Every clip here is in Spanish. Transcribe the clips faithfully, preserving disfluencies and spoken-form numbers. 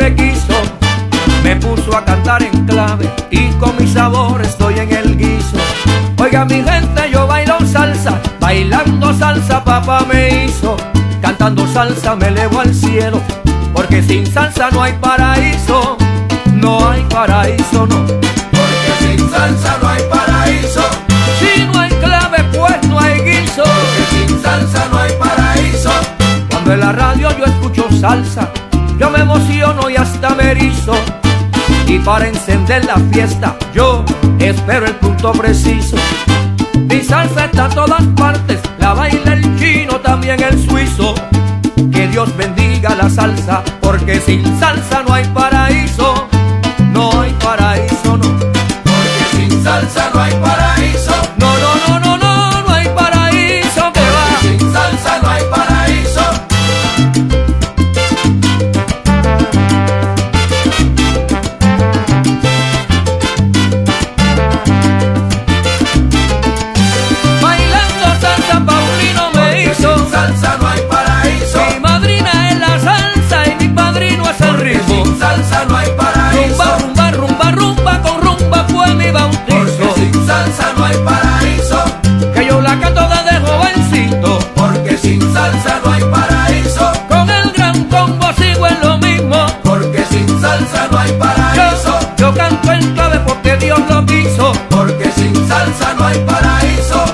siempre quiso. Me puso a cantar en clave y con mi sabor estoy en el guiso. Oiga mi gente, yo bailo salsa, bailando salsa papá me hizo. Cantando salsa me elevo al cielo, porque sin salsa no hay paraíso. No hay paraíso, no. Porque sin salsa no hay paraíso. Si no hay clave, pues no hay guiso. Porque sin salsa no hay paraíso. Cuando en la radio yo escucho salsa, yo me emociono y hasta me erizo. Y para encender la fiesta, yo espero el punto preciso. Mi salsa está a todas partes, la baila el chino, también el suizo. Que Dios bendiga la salsa, porque sin salsa no hay paraíso. No hay paraíso, no. Porque sin salsa no hay paraíso. No, no, no, no, no, no hay paraíso que va. Porque sin salsa no hay paraíso. Bailando salsa Paulino me hizo. Sin salsa no hay paraíso. Mi madrina es la salsa y mi padrino es el ritmo. Sin salsa no hay paraíso. Rumba, rumba, rumba, rumba, con rumba fue mi bautizo. Porque sin salsa no hay paraíso. Que yo la canto desde jovencito. Porque sin salsa no hay paraíso. Con el gran combo sigo en lo mismo. Porque sin salsa no hay paraíso. Yo, yo canto en clave porque Dios lo quiso. Porque sin salsa no hay paraíso.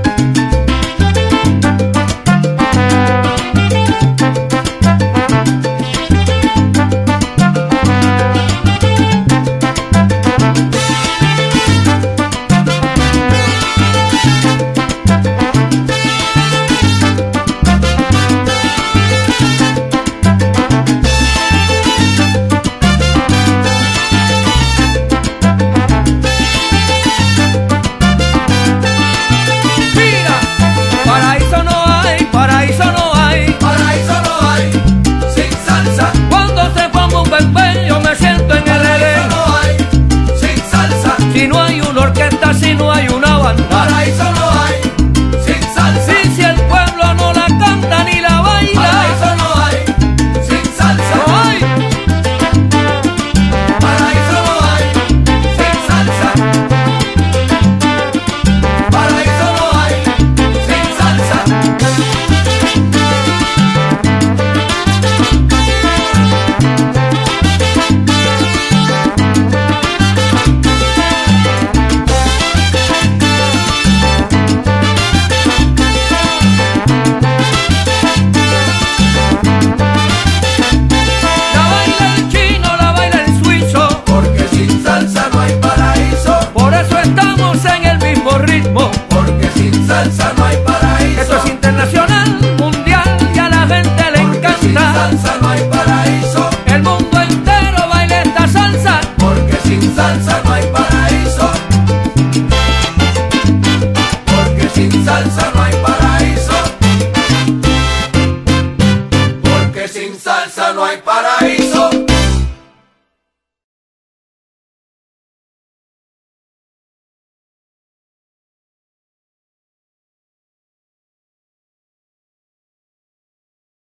Mira, paraíso no hay, paraíso no hay. Paraíso no hay. Sin salsa. Cuando se ponga un bebé yo me siento en el Paraíso Edén. no hay. Sin salsa. Si no hay una orquesta, si no hay una banda. Paraíso no hay. Sin salsa. Si, si el pueblo no la canta ni la baila. Paraíso no hay. Sin salsa. No hay. Paraíso no hay. Sin salsa. Paraíso no hay. Sin salsa. La baila el chino, la baila el suizo. Porque sin salsa no hay paraíso. Por eso estamos en el mismo ritmo. Porque sin salsa no hay paraíso. Esto es internacional, mundial y a la gente le Porque sin encanta. salsa no hay paraíso. El mundo entero baila esta salsa. Porque sin salsa no hay paraíso. Porque sin salsa no hay paraíso. Porque sin salsa no hay paraíso.